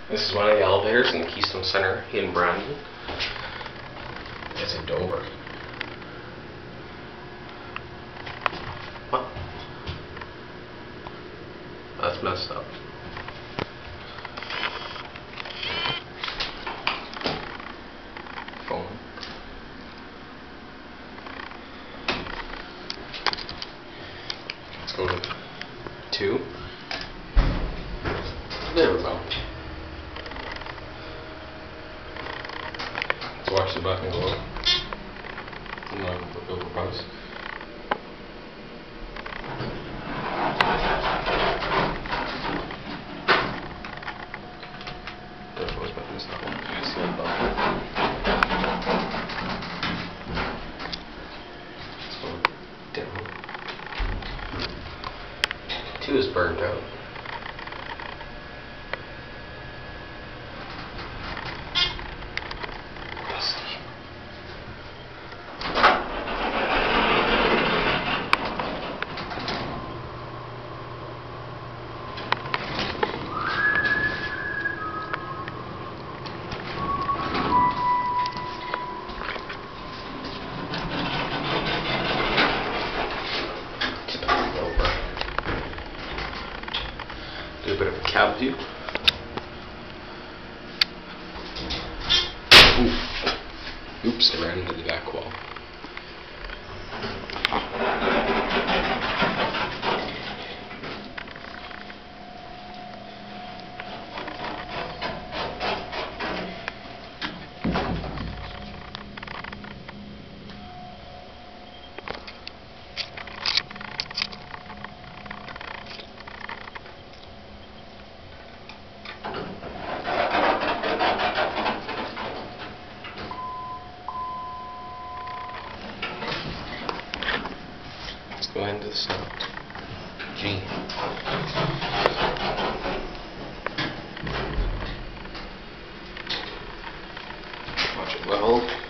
This is one of the elevators in the Keystone Center in Brandon. It's a Dover. What? That's messed up. Phone. Let's go to 2. There we go. Let's watch the button go up. And then go across. Those buttons not on. I see that button. Let's go down. 2 is burned out. Do a bit of a cab view. Oops, I ran into the back wall. Let's go into the sound. G. Watch it level.